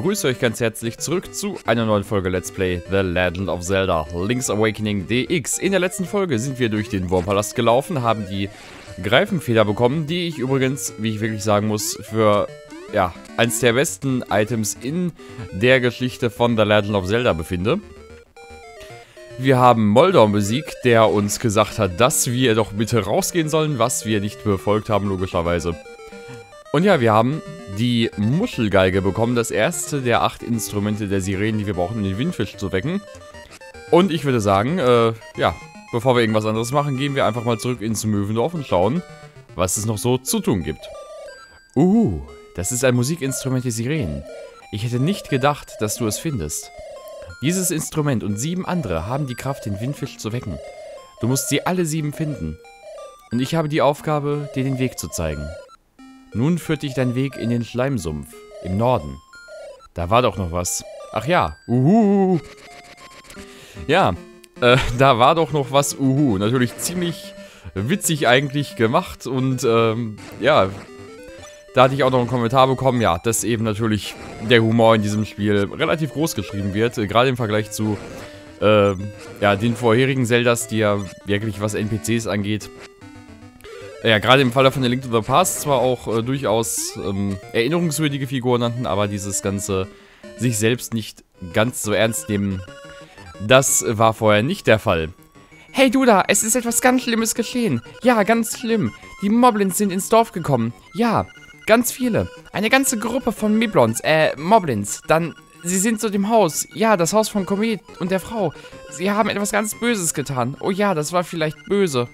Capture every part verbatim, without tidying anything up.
grüße euch ganz herzlich zurück zu einer neuen Folge Let's Play The Legend of Zelda Link's Awakening D X. In der letzten Folge sind wir durch den Wurmpalast gelaufen, haben die Greifenfeder bekommen, die ich übrigens, wie ich wirklich sagen muss, für ja, eins der besten Items in der Geschichte von The Legend of Zelda befinde. Wir haben Moldor besiegt, der uns gesagt hat, dass wir doch bitte rausgehen sollen, was wir nicht befolgt haben, logischerweise. Und ja, wir haben die Muschelgeige bekommen, das erste der acht Instrumente der Sirenen, die wir brauchen, um den Windfisch zu wecken. Und ich würde sagen, äh, ja, bevor wir irgendwas anderes machen, gehen wir einfach mal zurück ins Möwendorf und schauen, was es noch so zu tun gibt. Uh, das ist ein Musikinstrument der Sirenen. Ich hätte nicht gedacht, dass du es findest. Dieses Instrument und sieben andere haben die Kraft, den Windfisch zu wecken. Du musst sie alle sieben finden. Und ich habe die Aufgabe, dir den Weg zu zeigen. Nun führt dich dein Weg in den Schleimsumpf, im Norden. Da war doch noch was. Ach ja, uhu. Ja, äh, da war doch noch was, uhu. Natürlich ziemlich witzig eigentlich gemacht und, ähm, ja, da hatte ich auch noch einen Kommentar bekommen, ja, dass eben natürlich der Humor in diesem Spiel relativ groß geschrieben wird, äh, gerade im Vergleich zu, äh, ja, den vorherigen Zeldas, die ja wirklich, was N P Cs angeht, ja, gerade im Falle von The Link to the Past zwar auch äh, durchaus ähm, erinnerungswürdige Figuren nannten, aber dieses ganze sich selbst nicht ganz so ernst nehmen, das war vorher nicht der Fall. Hey du da, es ist etwas ganz Schlimmes geschehen. Ja, ganz schlimm. Die Moblins sind ins Dorf gekommen. Ja, ganz viele. Eine ganze Gruppe von Miblons, äh, Moblins. Dann, sie sind zu dem Haus. Ja, das Haus von Komet und der Frau. Sie haben etwas ganz Böses getan. Oh ja, das war vielleicht böse.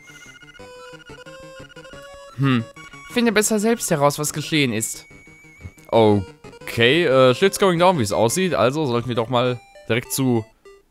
Hm, finde besser selbst heraus, was geschehen ist. Okay, äh, shit's going down, wie es aussieht. Also sollten wir doch mal direkt zu...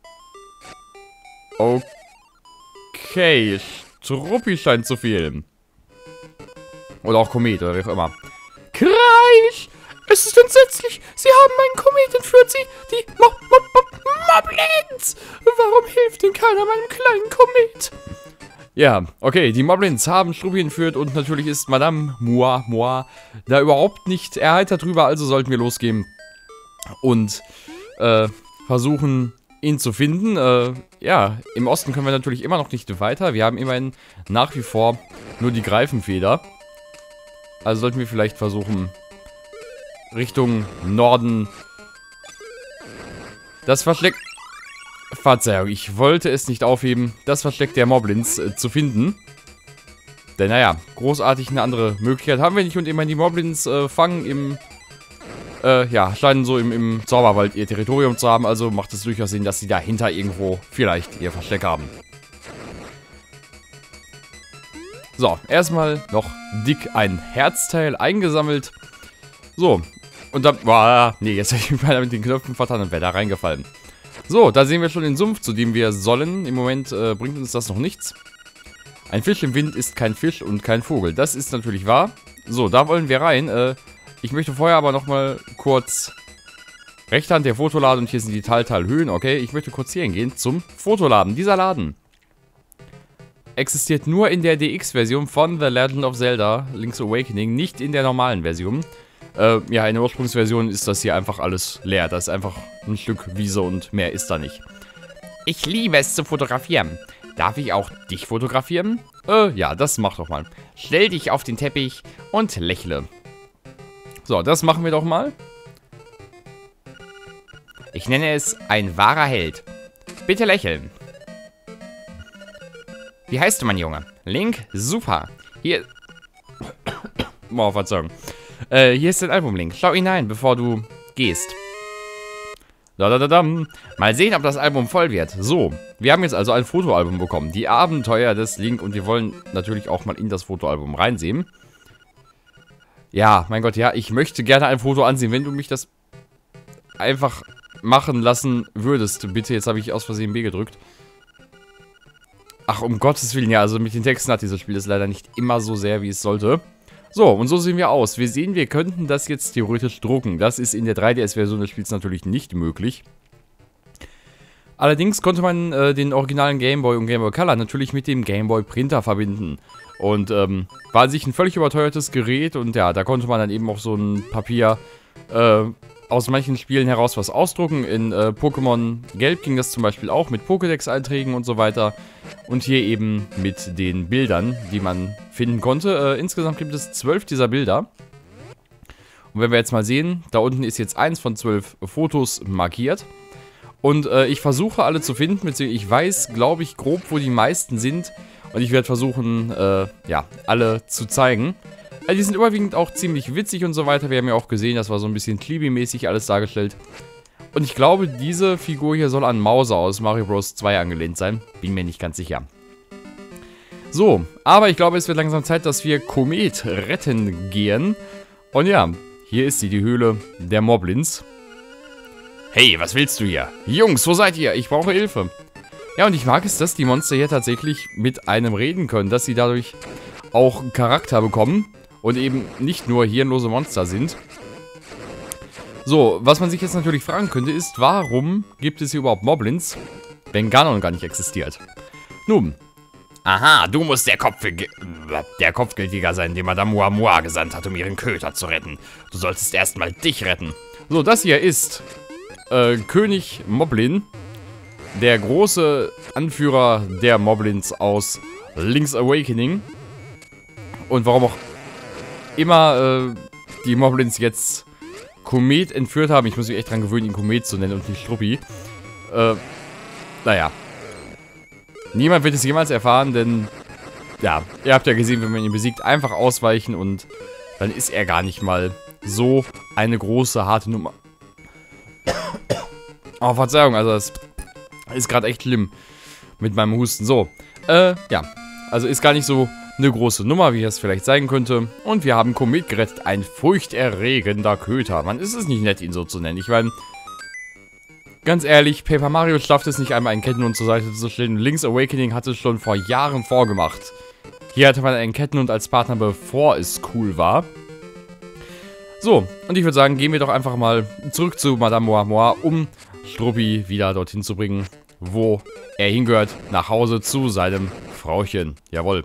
Okay, Struppi scheint zu fehlen. Oder auch Komet, oder wie auch immer. Kreisch! Es ist entsetzlich! Sie haben meinen Komet entführt, sie, die Mo Mo Mo Moblins! Warum hilft denn keiner meinem kleinen Komet? Ja, okay, die Moblins haben Struppi entführt und natürlich ist Madame Moi, Moi da überhaupt nicht erheitert drüber, also sollten wir losgehen und äh, versuchen, ihn zu finden. Äh, ja, im Osten können wir natürlich immer noch nicht weiter, wir haben immerhin nach wie vor nur die Greifenfeder. Also sollten wir vielleicht versuchen, Richtung Norden das Versteck... Verzeihung, ich wollte es nicht aufheben, das Versteck der Moblins äh, zu finden. Denn naja, großartig eine andere Möglichkeit haben wir nicht und immerhin die Moblins äh, fangen im, äh, ja, scheinen so im, im Zauberwald ihr Territorium zu haben, also macht es durchaus Sinn, dass sie dahinter irgendwo vielleicht ihr Versteck haben. So, erstmal noch dick ein Herzteil eingesammelt. So, und dann, boah, nee, jetzt habe ich mich mal mit den Knöpfen vertan und wäre da reingefallen. So, da sehen wir schon den Sumpf, zu dem wir sollen. Im Moment äh, bringt uns das noch nichts. Ein Fisch im Wind ist kein Fisch und kein Vogel. Das ist natürlich wahr. So, da wollen wir rein. Äh, ich möchte vorher aber nochmal kurz... Rechte Hand der Fotoladen und hier sind die Taltalhöhen. Okay, ich möchte kurz hier hingehen zum Fotoladen. Dieser Laden existiert nur in der D X-Version von The Legend of Zelda Link's Awakening, nicht in der normalen Version. Äh, ja, in der Ursprungsversion ist das hier einfach alles leer. Das ist einfach ein Stück Wiese und mehr ist da nicht. Ich liebe es zu fotografieren. Darf ich auch dich fotografieren? Äh, ja, das mach doch mal. Stell dich auf den Teppich und lächle. So, das machen wir doch mal. Ich nenne es ein wahrer Held. Bitte lächeln. Wie heißt du, mein Junge? Link? Super. Hier... Boah, Verzeihung. Äh, hier ist dein Album, Link. Schau hinein, bevor du gehst. Da, da, da, da. Mal sehen, ob das Album voll wird. So, wir haben jetzt also ein Fotoalbum bekommen. Die Abenteuer des Link und wir wollen natürlich auch mal in das Fotoalbum reinsehen. Ja, mein Gott, ja, ich möchte gerne ein Foto ansehen, wenn du mich das einfach machen lassen würdest. Bitte, jetzt habe ich aus Versehen B gedrückt. Ach, um Gottes Willen, ja, also mit den Texten hat dieses Spiel es leider nicht immer so sehr, wie es sollte. So, und so sehen wir aus. Wir sehen, wir könnten das jetzt theoretisch drucken. Das ist in der drei D S-Version des Spiels natürlich nicht möglich. Allerdings konnte man äh, den originalen Game Boy und Game Boy Color natürlich mit dem Game Boy Printer verbinden. Und ähm, war an sich ein völlig überteuertes Gerät und ja, da konnte man dann eben auch so ein Papier äh, aus manchen Spielen heraus was ausdrucken. In äh, Pokémon Gelb ging das zum Beispiel auch mit Pokédex-Einträgen und so weiter. Und hier eben mit den Bildern, die man finden konnte. Äh, insgesamt gibt es zwölf dieser Bilder. Und wenn wir jetzt mal sehen, da unten ist jetzt eins von zwölf Fotos markiert. Und äh, ich versuche alle zu finden, beziehungsweise ich weiß, glaube ich, grob, wo die meisten sind. Und ich werde versuchen, äh, ja, alle zu zeigen. Also die sind überwiegend auch ziemlich witzig und so weiter. Wir haben ja auch gesehen, das war so ein bisschen Chibi-mäßig alles dargestellt. Und ich glaube, diese Figur hier soll an Mauser aus Mario Bros. zwei angelehnt sein. Bin mir nicht ganz sicher. So, aber ich glaube, es wird langsam Zeit, dass wir Komet retten gehen. Und ja, hier ist sie, die Höhle der Moblins. Hey, was willst du hier? Jungs, wo seid ihr? Ich brauche Hilfe. Ja, und ich mag es, dass die Monster hier tatsächlich mit einem reden können. Dass sie dadurch auch Charakter bekommen. Und eben nicht nur hirnlose Monster sind. So, was man sich jetzt natürlich fragen könnte, ist, warum gibt es hier überhaupt Moblins, wenn Ganon gar nicht existiert? Nun. Aha, du musst der, Kopf der Kopfgeldjäger sein, den Madame Muamua gesandt hat, um ihren Köter zu retten. Du solltest erstmal dich retten. So, das hier ist äh, König Moblin, der große Anführer der Moblins aus Link's Awakening. Und warum auch immer äh, die Moblins jetzt Komet entführt haben. Ich muss mich echt dran gewöhnen, ihn Komet zu nennen und nicht Struppi. Äh, naja. Niemand wird es jemals erfahren, denn, ja, ihr habt ja gesehen, wenn man ihn besiegt, einfach ausweichen und dann ist er gar nicht mal so eine große, harte Nummer. Oh, Verzeihung, also das ist gerade echt schlimm mit meinem Husten. So, äh, ja, also ist gar nicht so eine große Nummer, wie es vielleicht sein könnte. Und wir haben Komet gerettet, ein furchterregender Köter. Man, ist es nicht nett, ihn so zu nennen. Ich meine, ganz ehrlich, Paper Mario schafft es nicht einmal, einen Kettenhund zur Seite zu stellen. Link's Awakening hat es schon vor Jahren vorgemacht. Hier hatte man einen Kettenhund als Partner, bevor es cool war. So, und ich würde sagen, gehen wir doch einfach mal zurück zu Madame Muamua, um Struppi wieder dorthin zu bringen, wo er hingehört, nach Hause zu seinem Frauchen. Jawohl.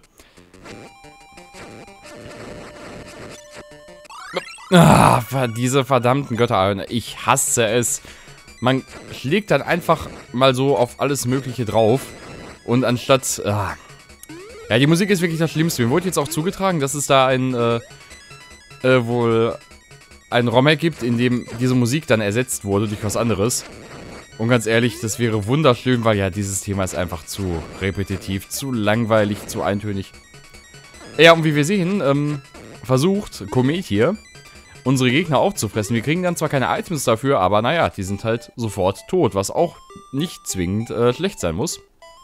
Ah, diese verdammten Götter, ich hasse es. Man schlägt dann einfach mal so auf alles Mögliche drauf. Und anstatt... Ah, ja, die Musik ist wirklich das Schlimmste. Mir wurde jetzt auch zugetragen, dass es da ein... Äh, äh, wohl... ein ROM-Hack gibt, in dem diese Musik dann ersetzt wurde durch was anderes. Und ganz ehrlich, das wäre wunderschön, weil ja, dieses Thema ist einfach zu repetitiv, zu langweilig, zu eintönig. Ja, und wie wir sehen, ähm, versucht Komet hier unsere Gegner aufzufressen. Wir kriegen dann zwar keine Items dafür, aber naja, die sind halt sofort tot, was auch nicht zwingend äh, schlecht sein muss.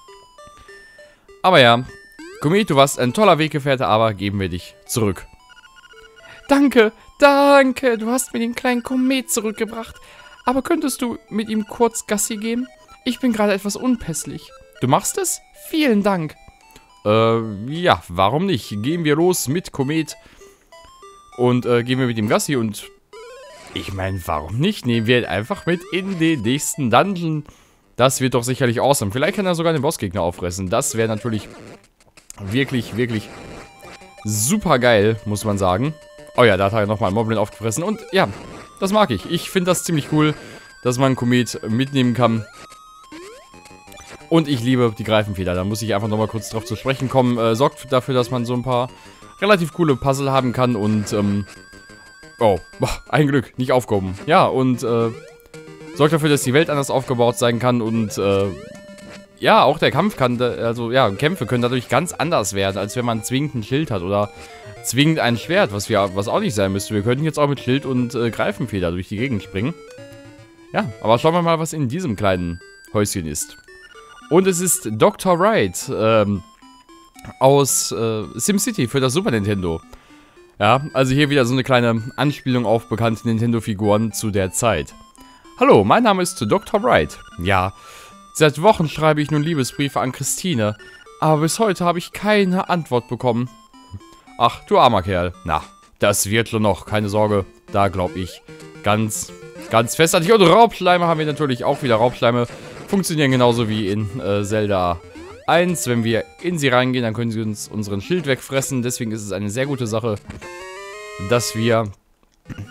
Aber ja, Komet, du warst ein toller Weggefährte, aber geben wir dich zurück. Danke, danke, du hast mir den kleinen Komet zurückgebracht. Aber könntest du mit ihm kurz Gassi gehen? Ich bin gerade etwas unpässlich. Du machst es? Vielen Dank. Äh, ja, warum nicht? Gehen wir los mit Komet. Und äh, gehen wir mit dem Gassi und... Ich meine, warum nicht? Nehmen wir ihn einfach mit in den nächsten Dungeon. Das wird doch sicherlich awesome. Vielleicht kann er sogar den Bossgegner auffressen. Das wäre natürlich wirklich, wirklich super geil, muss man sagen. Oh ja, da hat er nochmal einen Moblin aufgefressen. Und ja, das mag ich. Ich finde das ziemlich cool, dass man Komet mitnehmen kann. Und ich liebe die Greifenfeder. Da muss ich einfach nochmal kurz drauf zu sprechen kommen. Äh, sorgt dafür, dass man so ein paar relativ coole Puzzle haben kann. Und, ähm... oh, ein Glück, nicht aufgehoben. Ja, und, äh... sorgt dafür, dass die Welt anders aufgebaut sein kann. Und, äh... ja, auch der Kampf kann... Also, ja, Kämpfe können dadurch ganz anders werden, als wenn man zwingend ein Schild hat. Oder zwingend ein Schwert, was, wir, was auch nicht sein müsste. Wir könnten jetzt auch mit Schild und äh, Greifenfeder durch die Gegend springen. Ja, aber schauen wir mal, was in diesem kleinen Häuschen ist. Und es ist Doktor Wright ähm, aus äh, SimCity für das Super Nintendo. Ja, also hier wieder so eine kleine Anspielung auf bekannte Nintendo-Figuren zu der Zeit. Hallo, mein Name ist Doktor Wright. Ja, seit Wochen schreibe ich nun Liebesbriefe an Christine, aber bis heute habe ich keine Antwort bekommen. Ach, du armer Kerl. Na, das wird schon noch, keine Sorge. Da glaube ich ganz, ganz fest an dich. Und Raubschleime haben wir natürlich auch wieder. Raubschleime funktionieren genauso wie in äh, Zelda eins. Wenn wir in sie reingehen, dann können sie uns unseren Schild wegfressen. Deswegen ist es eine sehr gute Sache, dass wir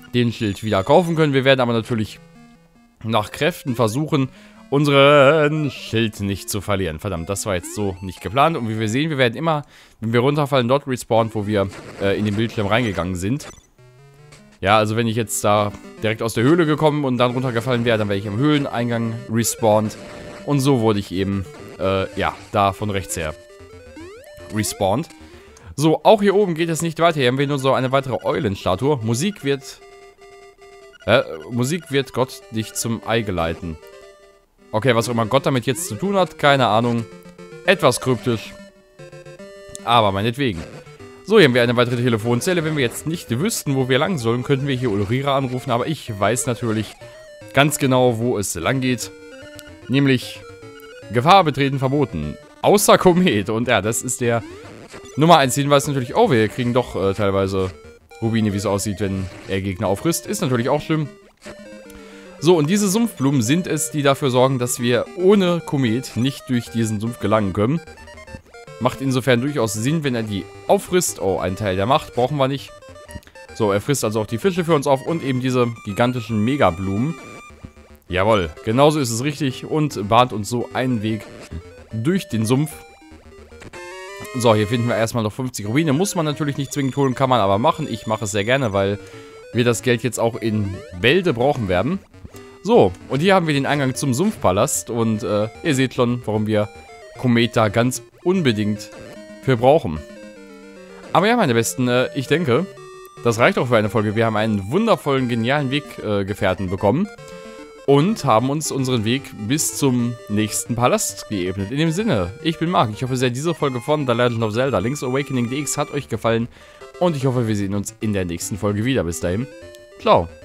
den Schild wieder kaufen können. Wir werden aber natürlich nach Kräften versuchen, unseren Schild nicht zu verlieren. Verdammt, das war jetzt so nicht geplant. Und wie wir sehen, wir werden immer, wenn wir runterfallen, dort respawnen, wo wir äh, in den Bildschirm reingegangen sind. Ja, also wenn ich jetzt da direkt aus der Höhle gekommen und dann runtergefallen wäre, dann wäre ich am Höhleneingang respawned. Und so wurde ich eben, äh, ja, da von rechts her respawned. So, auch hier oben geht es nicht weiter. Hier haben wir nur so eine weitere Eulenstatue. Musik wird... Äh, Musik wird Gott dich zum Ei geleiten. Okay, was auch immer Gott damit jetzt zu tun hat, keine Ahnung. Etwas kryptisch. Aber meinetwegen. So, hier haben wir eine weitere Telefonzelle. Wenn wir jetzt nicht wüssten, wo wir lang sollen, könnten wir hier Ulrira anrufen. Aber ich weiß natürlich ganz genau, wo es lang geht. Nämlich Gefahr betreten verboten. Außer Komet. Und ja, das ist der Nummer eins Hinweis natürlich. Oh, wir kriegen doch äh, teilweise Rubine, wie es aussieht, wenn er Gegner auffrisst. Ist natürlich auch schlimm. So, und diese Sumpfblumen sind es, die dafür sorgen, dass wir ohne Komet nicht durch diesen Sumpf gelangen können. Macht insofern durchaus Sinn, wenn er die auffrisst. Oh, ein Teil der Macht brauchen wir nicht. So, er frisst also auch die Fische für uns auf und eben diese gigantischen Megablumen. Jawohl, genauso ist es richtig und bahnt uns so einen Weg durch den Sumpf. So, hier finden wir erstmal noch fünfzig Rubine. Muss man natürlich nicht zwingend holen, kann man aber machen. Ich mache es sehr gerne, weil wir das Geld jetzt auch in Bälde brauchen werden. So, und hier haben wir den Eingang zum Sumpfpalast. Und äh, ihr seht schon, warum wir Komet da ganz unbedingt für brauchen. Aber ja, meine Besten, äh, ich denke, das reicht auch für eine Folge. Wir haben einen wundervollen, genialen Weggefährten äh, bekommen. Und haben uns unseren Weg bis zum nächsten Palast geebnet. In dem Sinne, ich bin Marc. Ich hoffe sehr, diese Folge von The Legend of Zelda Link's Awakening D X hat euch gefallen. Und ich hoffe, wir sehen uns in der nächsten Folge wieder. Bis dahin, ciao.